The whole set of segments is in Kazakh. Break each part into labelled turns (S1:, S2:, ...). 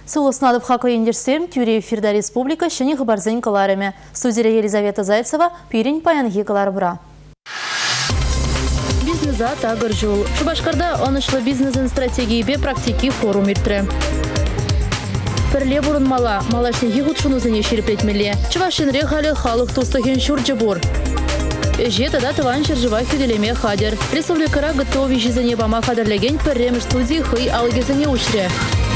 S1: Сулуснадып хақы ендерсем, тюре эфирда республика шыны ғыбарзен каларыме. Студия Елизавета Зайцева, пирень паянги калар бұра. Бизнеса тағыр жол. Шубашкарда онышлы бизнесін стратегии практики форум иртірі. Пірле бұрын малашнеге ғұтшынузыне шеріплетмелі. Чывашынре халі халық тустығын шүрджі бұр. Же тада тыван шыржыва хүделеме хадер. Республикара готові жізіне бама хадерлеген пірреміш студии хый алгезіне ұшре.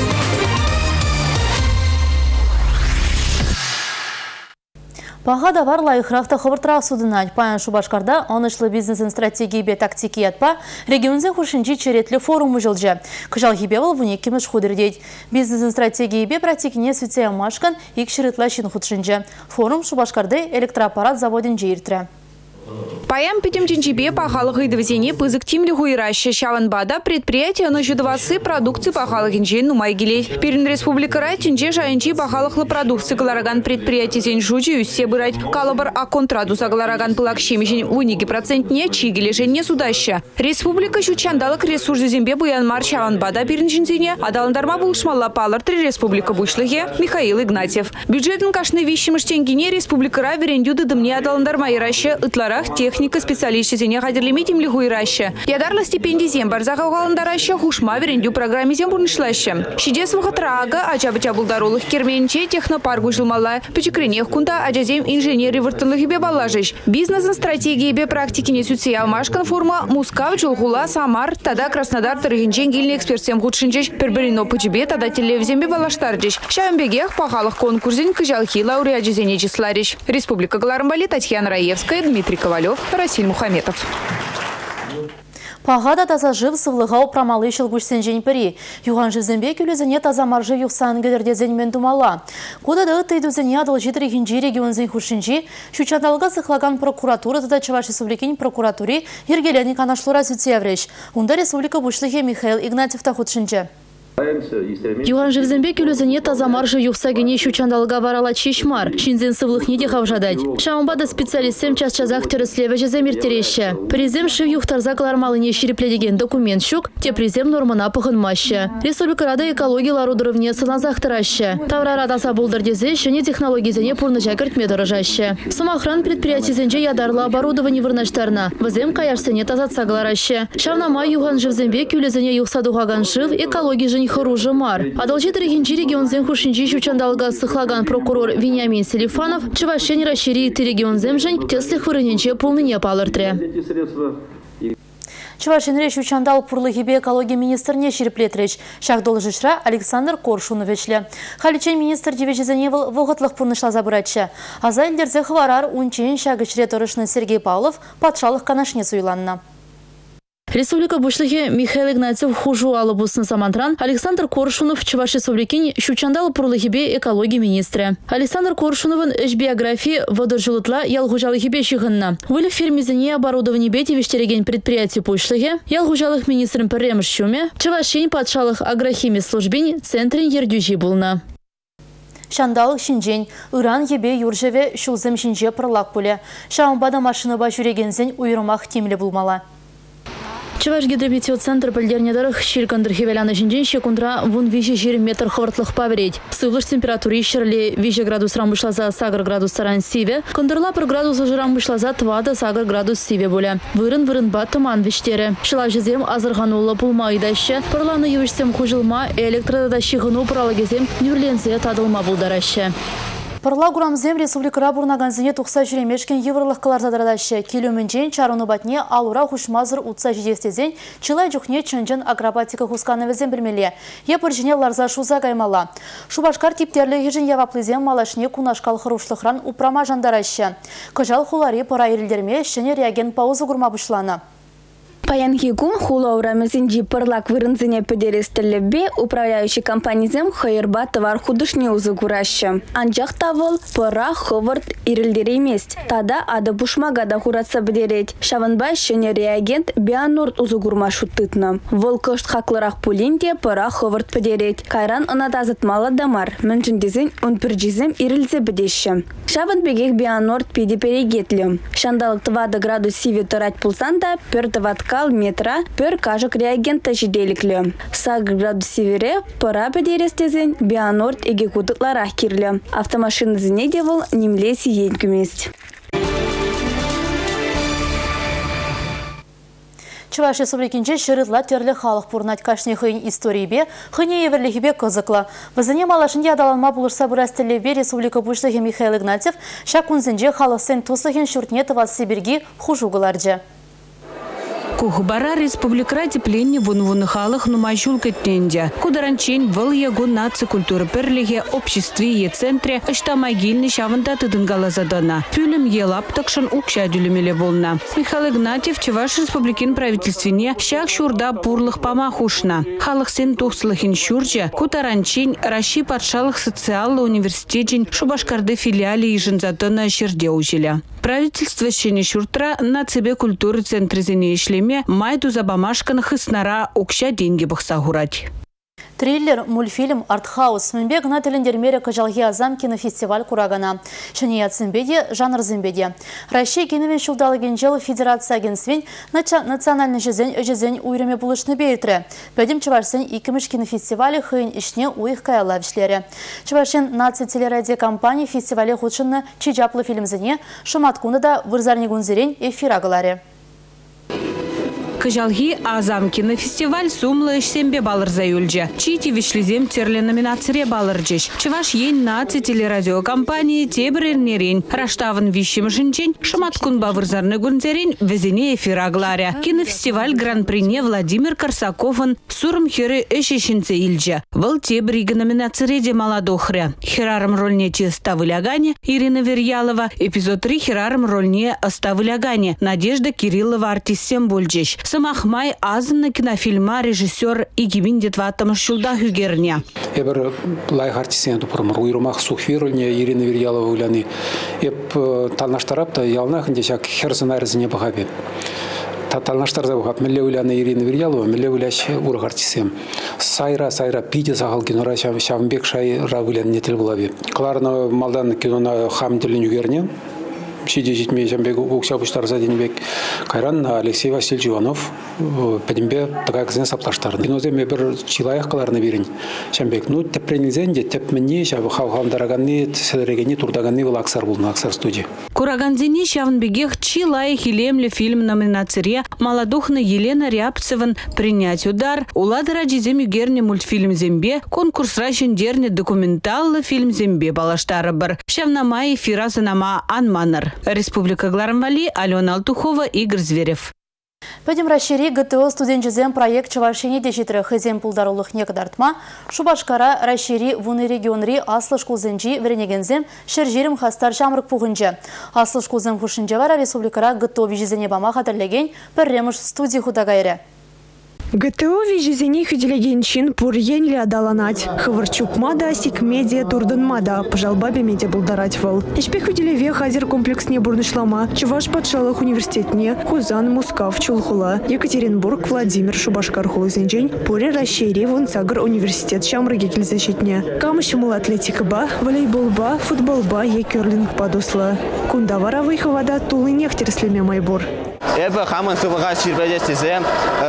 S1: Паға давар лайықрақты қывыртырақ судынать. Паян Шубашкарда онышлы бизнесін стратегии тактики ятпа регионзе хушинчи черетлі форумы жылжы. Кыжал хибевал вуне кеміш худырдейд. Бизнесін стратегии практикине сүтсе амашкан ик шырытлашын худшинчы. Форум Шубашкарды электроаппарат заводын жейіртірі.
S2: Паям пятимчинчибе пахалых и двизине пызык тимли хуираща шаванбада предприятия на жудвасы продукции пахалых инжен нумайгилей. Перин республика райтинже жаинчи пахалых продукции галараган предприятий зень жуджи все бырать. Калабар а контрадуса галараган пылак щемищен униги процентне чигили жене судаща. Республика щучандалык ресурс зембе буянмар шаванбада перинчинзине адаландарма булшмалла палар три республика бушлыге Михаил Игнатьев. Бюджетен кашны вещимыш тенгине республика ра верендюды дымне адаландарма ираща ытларах техника специалисты зене хадерлими тимли хуираща. Ядарла стипендий зембар захаваландараща хушма верендю программе зембурнышлаща. Шидес вахатрага ачабыча булдарулых керменче технопаргу жилмала. Печекренех кунта аджазем инженеры выртылых бе балажыш. Бизнес стратегии бе практики несутся ямашкан форма Мускав, Чулхула, Самар, тада Краснодар, Тарыгинчен, гильный экспертсем худшинчеш, Перберино Пучебе, тада телевизембе балаштарджиш. Шавенбегех пахалых конкурсен кыжалхи лауреаджизене числариш. Республика Галармбали, Татьяна Раевская, Дмитрий Ковалев, Расиль Мухаметов.
S1: Пағада таза жив сывлыға опрамалы шылгүшсен жен пірі. Юған жызенбе күлізіне таза маржы юқсан гедерде зенмен думала. Кодады тейдузене адыл житрі хинжи регионзен хушинжи, шучандалға сықлаган прокуратура тада Чуваш Республикин прокуратури ергелені канашлыра сүтсевреш. Унда республика бушлығы Михаил Игнатьев та худшинжи.
S3: Юған живзенбе күлізіне таза маржы юқсагене шучандалға варала чешмар. Шинзен сывлық неде қавжадать. Шаумбада специалистем час-чазақ теріслеве жезем ертереші. Призем шив юқтарза калармалыне шерепледеген документ шук, те призем нормана пығынмашы. Республикарада экология ларудырывне сыназақ тырашы. Таврара таза болдырдезе шыне технологизене пурны жакырт медорыжашы. Самохран предприятизенже ядарла оборудование вырнаштарна. Вазем каяшсене тазатса галарашы. Шавнама юған живзенбе күлізіне юқсадуғаган шив экология хоружы мар. Адалжит регенчи регионзем хушинчи шучандалга сыхлаган прокурор Вениамин Селифанов Чувашен расшири ты регионзем жень теслих вырыненче полныне палыртре.
S1: Чувашен речь учандал пурлыгибе экология министрне шереплетреч. Шах должишра Александр Коршуновичле. Халичен министр девечезеневал воготлых пурнышла забрача. Аза эльдерзе хварар унчен шагычре торышны Сергей Павлов патшалых канашне суйланна.
S3: Республика бушлыхе Михаил Игнатьев хужу алыбусны самантран Александр Коршунов Чуваш Республикин щучандал пурлыхибе экология министры. Александр Коршуновын эш биографии водоржилытла ялгужалыхибе щыгынна. Выль фирмизене оборудование бети вештереген предприятий бушлыхе ялгужалых министрым пірремш шуме Чувашень патшалых агрохими службин центрин ердюжи булна.
S1: Шандалық шинжен, Иран ебе юржеве шулзем шинже пырлак пуле. Шаумбада машины башурегензен уйрымақ темлі булмала.
S3: Чуваш гидрометеоцентр пальдернедарых щиркандыр хевеляна жинжен шекундра вон виже жир метр хвартлых павереть. Сывлыш температуры ищерли виже градус рамбышла за сагр градус саран сиве, кондырла пыр градус жирамбышла за твада сагр градус сиве боле. Вырын батыман виштере. Шыла жезем азырғанулы пулма айдаще, пырланы ювишсем хужылма, электродадащи ғыну пыралагезем нюрлензе тадылма булдараще.
S1: Парла гурамзем республикара бурнаганзине тухса жүремешкен еврлық каларзадырадашы. Келюмінжен чаруны батне алура хушмазыр утса жидестезен чылай жүхне чынжын акробатика хускановезен білмеле. Епір жіне ларза шуза гаймала. Шубашкар типтерлі ежін яваплызен малашне кунашкал хырушлықран упрама жандарашы. Кыжал хулари пора ерілдерме шыне реаген паузы гурма бұшлана.
S4: Паянхигун хулаурамызин джипырлак вырынзине педерестелебе управляющий компанизем хайырба товар худышне узыгураща. Анжақ тавыл пыра хывырт ирилдері мест. Тада ады бушмагада хуратса бедерет. Шаванбай шыне реагент бианорд узыгурма шуттытны. Волкышт хаклырах пулинде пыра хывырт педерет. Кайран ынатазытмала дамар. Міншіндезін унпірджизем ирилзе бедеші. Шаванбегек бианорд педе перегетлі. Шандалық 2 градус сиве тұрат пулсанда пөрті ватка зал метра пөр кажык реагентта жиделиклі. Саг градусивере пора бедерестезен Бианорд эге кудыклара кирлі. Автомашины зенедевыл немлеси енкімест.
S1: Чуваш Республикинче шырытла терлі халық пурнать кашне хыйн историйбе, хыне еверлихибе кызыклы. Вазыне малашын ядаланма булырса бурастелебе Республика Бушлыхе Михаил Игнатьев шакунзенже халық сен туслыхен шуртнетова Сибирги хужугыларджа.
S2: Кухбара республикра тепленне вон халық нумайшул кеттенде. Кударанчен выл ягу наци культуры перлиге обществе центре ышта могильный шавында тыдынгала задана. Пюлем елап такшын укша дюлемеле болна. Михаил Игнатьев Чуваш республикин правительственне шак шурда пурлых памахушна. Халық сен тухслыхин шурджа кударанчен Раши патшалық социаллы университетин Шубашкарды филиале ижинзатына шерде ужеля. Правительство щене шуртра на цебе культуры центре зене ишлеме майду за бамашканах иснара укша деньги бахсагурать.
S1: Триллер, мультфильм, артхаус. Мембе гна телендермере кажалги азам кинофестиваль курагана. Шаният зимбеде, жанр зимбеде. Россия киновен шулдалы генжелы Федерация агентствен национальный жизнь уйреме булышны бейтре. Пөдем чыварсен икіміш кинофестивалі хыйн ишне уих каяла вишлері. Чыварсен наци телерадио компания фестивале худшынны чижаплы фильмзене шуматкуны да вырзарни гунзерен эфирагыларе.
S2: Кажалги азам кинофестиваль сумлы сембе балыр заюльджа. Чити вишлизем терле номинацире балырджеш. Чуваш ен наци телерадиокомпании тебрернерен. Раштавын вищем жинчен, шаматкун бавырзарны гунзерен везене эфирагларя. Кинофестиваль гран-прине Владимир Корсаковын сурым херы эшешинце ильджа. Выл тебрига номинацире де маладохря. Херарым рольне ставылягане Ирина Верьялова. Эпизод 3 херарым рольне ставылягане Надежда Кириллова артистем бульджеш. Самахмай азынны кинофильма режиссер Игимин детватым шулда хюгерня.
S5: Эбер лайх артистен тупырмыр уйрумах сухвирульне Ирина Верьялова уляны. Эп талнаштарапта ялнах индешак херсенайрзыне бахабе. Талнаштарда бахаб милле уляны Ирина Верьялова, милле уляш ург артистем. Сайра пиде сахал кинора шавнбек шайра улян нетел булаби. Кларна малдан кинона хамдилин югерне. Сиди житме жамбек укшабуштар задинбек кайран Алексей Васильевич Иванов педимбе тагакзен саплаштар. Киноземе бир чилаях каларны берин. Жамбек ну тепренилзен де тепменне жабы хавхамдараганны селерегени турдаганны был аксар булна аксар студия.
S2: Кураганзени шавнбегех чилаях илемле фильм номинацире маладухна Елена Рябцеван принять удар. Уладыра жизем югерне мультфильм зембе конкурс рашендерне документаллы фильм зембе балаштары бар. Шавнама эфира занама анманар. Республика Гларамвали, Алена Алтухова, Игорь Зверев.
S1: Пөдем расшири ГТО студентжезем проект Чувашини дешитры хызем пулдарулых некадартма, Шубашкара расшири вуны регионри аслышкулзенжи веренегензем шержирим хастар жамрык пугынжы. Аслышкулзем хушынжевара республикара ГТО вижезене бама хатерлеген пірремыш студии худагайре.
S6: ГТО вижезене хюделегенчин пур енли адаланать. Хаварчук мада, сик медиа турдын мада, пожалбабе медиа булдарать вал. Ишпе хюделеве хазер комплекс не бурнышлама, Чуваш патшалых университетне, Хузан, Мускав, Чулхула, Екатеринбург, Владимир, Шубашкар хулызенжень, пуре расшири вунцагр университет шамрыге кельзащитне. Камышымыл атлетика ба, волейбол ба, футбол ба, екерлинг падусла. Кундавара выховада тулы нехтерслеме майбур.
S7: Эбе хаман сывага ширбедестизе,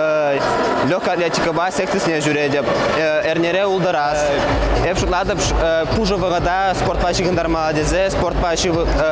S7: легкая атлетика ба сектисне жүреде, эрнере улдарас. Эб шутладып пужа вагада спорт пачи гындармаладезе, спорт пачи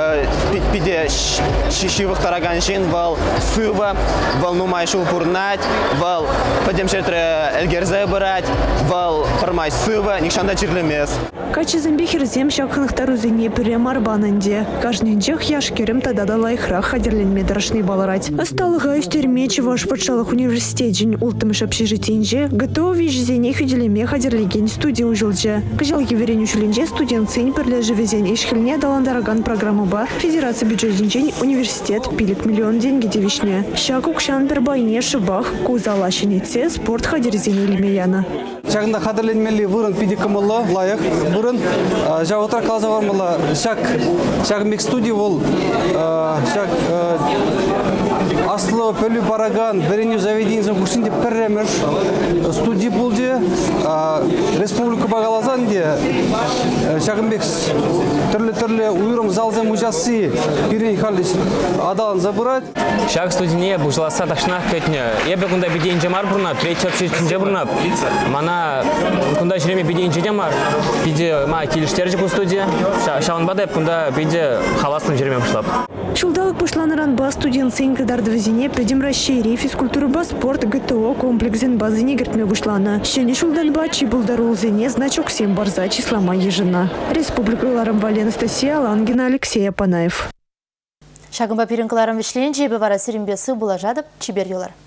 S7: пиде шишивых тараганшин, вал сыва, вал нумайшул пурнать, вал подемшетре эльгерзе бырать, вал формай сыва, никшанда чирлемес.
S6: Качы зэмбехер зем шакханах тарузыне пірем арбананде. Кажненчех яшкерем тадада лайхра хадерленме дарашны баларать. Осталыға үстерме Чуваш патшалых университетжин ултымыш общежитинже, ГТО вижезене хюделеме хадерлеген студия ужылжа. Кажалги верен учуленже студент цень перлежи везен ишхильне даландараган программу ба, Федерация бюджетинчен университет пилик миллион деньги девишне. Шакук шан пербайне шыбах, кузала щенеце спорт хадерзене лимеяна.
S8: Шагында хадерленмели вырын пидикамылы лайық. Вырын жауытра қалзавармылы шак мик студия ол шак Аслы пөлі бараган біріне заведениесін күшінде пірремеш студия болды. Республика бағалазан де Шағынбек түрлі уйрым залзем учасы біріне қалдыш адалан забырать.
S9: Шаг студине бұжыласа тақшынақ көтіне. Ебі күнда бедейін жамар бұрнап, третий общественде бұрнап. Мана күнда жүреме бедейін жедемар. Биде ма келіштер жүк студия. Шағынбада еп күнда биде халастың жүреме бұшлап.
S6: Шулдалық пышланыран бас студент сенкадар двизине педем расшири физкультура ба спорт ГТО комплексен базыне гертме бушлана. Щени шулдан ба чибулдарул зене значок 7 барза числама ежина. Республика Ларамвали Анастасия Лангина, Алексей Апанаев.
S1: Шагымба перенкаларым вишлен жебе вара сиренбесі бұла жадып, чибер елар.